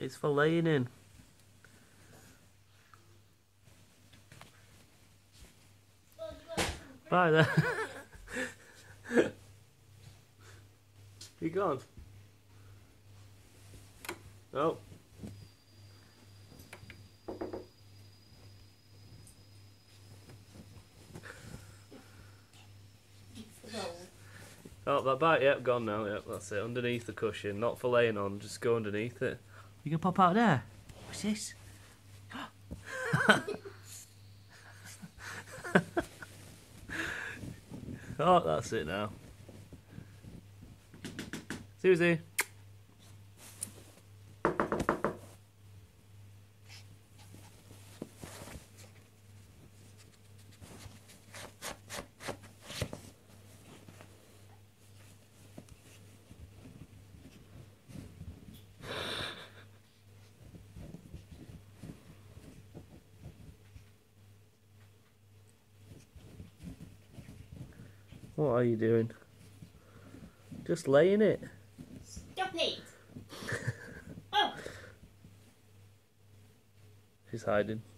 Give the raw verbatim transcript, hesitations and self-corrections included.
It's for laying in. Bye there. You gone? Oh. Oh, that bite, yep, gone now, yep, that's it. Underneath the cushion, not for laying on, just go underneath it. You can pop out there. What's this? Oh, that's it now. Susie. What are you doing? Just laying it. Stop it! Oh! She's hiding.